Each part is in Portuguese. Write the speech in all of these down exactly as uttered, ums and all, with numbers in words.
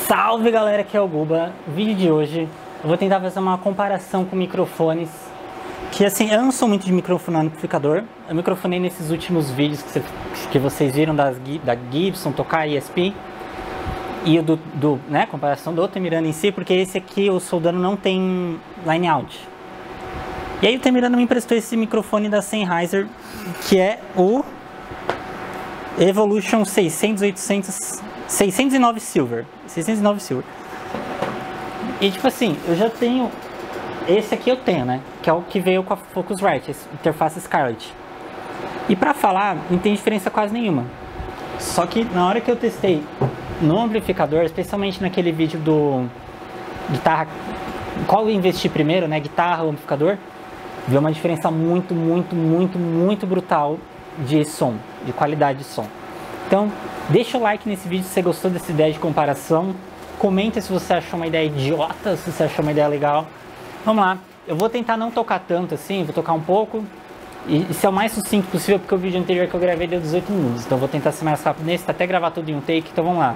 Salve galera, aqui é o Guba. O vídeo de hoje eu vou tentar fazer uma comparação com microfones. Que assim, eu não sou muito de microfone amplificador. Eu microfonei nesses últimos vídeos que, você, que vocês viram das, da Gibson, Tokai E S P. E o do, do, né, comparação do Temirano em si, porque esse aqui, o Soldano, não tem line out. E aí o Temirano me emprestou esse microfone da Sennheiser, que é o Evolution seiscentos, oitocentos, seiscentos e nove Silver. seiscentos e nove Silver. E tipo assim, eu já tenho... Esse aqui eu tenho, né? Que é o que veio com a Focusrite, interface Scarlett. E pra falar, não tem diferença quase nenhuma. Só que na hora que eu testei no amplificador, especialmente naquele vídeo do guitarra, qual eu investi primeiro, né? Guitarra ou amplificador, viu uma diferença muito, muito, muito, muito brutal de som, de qualidade de som. Então, deixa o like nesse vídeo se você gostou dessa ideia de comparação. Comenta se você achou uma ideia idiota, se você achou uma ideia legal. Vamos lá, eu vou tentar não tocar tanto assim, vou tocar um pouco e, e ser o mais sucinto possível, porque o vídeo anterior que eu gravei deu dezoito minutos, então eu vou tentar ser mais rápido nesse, até gravar tudo em um take, então vamos lá.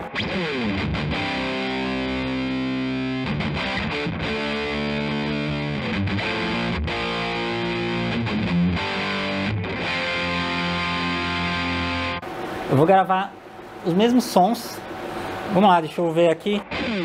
Eu vou gravar os mesmos sons, vamos lá, deixa eu ver aqui.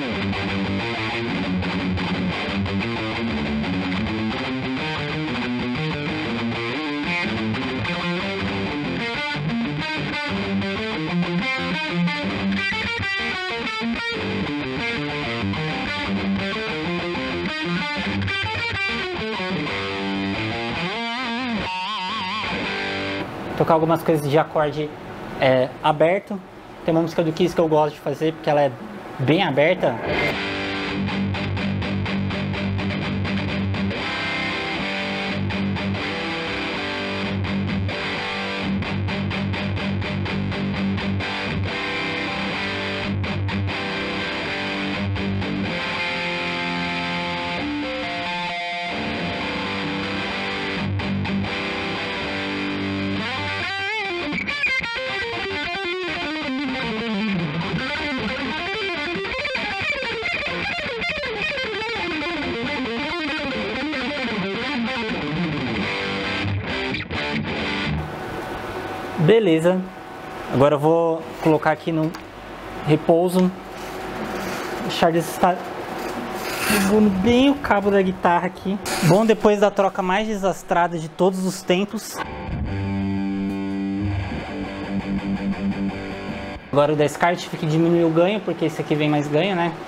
Tocar algumas coisas de acorde é, aberto. Tem uma música do Kiss que eu gosto de fazer porque ela é bem aberta. Beleza, agora eu vou colocar aqui no repouso, deixar estar ligando bem o cabo da guitarra aqui. Bom, depois da troca mais desastrada de todos os tempos, agora o da Scarlett fica que diminuiu o ganho, porque esse aqui vem mais ganho, né?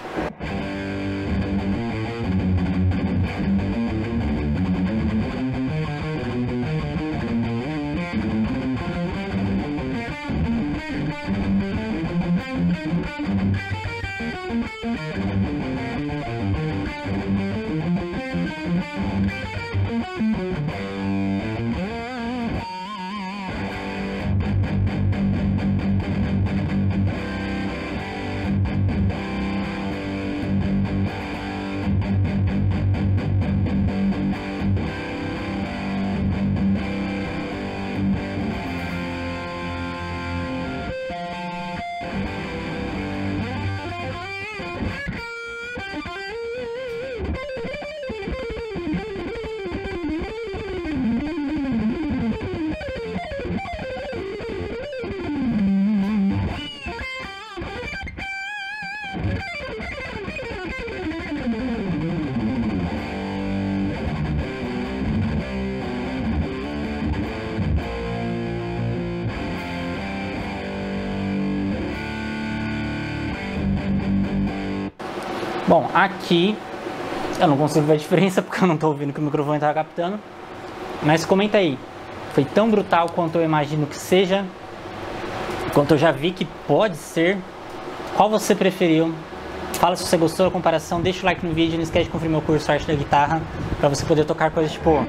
Bom, aqui eu não consigo ver a diferença porque eu não estou ouvindo que o microfone está captando. Mas comenta aí, foi tão brutal quanto eu imagino que seja, quanto eu já vi que pode ser? Qual você preferiu? Fala se você gostou da comparação, deixa o like no vídeo, não esquece de conferir meu curso Arte da Guitarra para você poder tocar coisas tipo...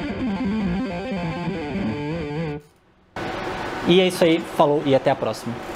E é isso aí, falou e até a próxima.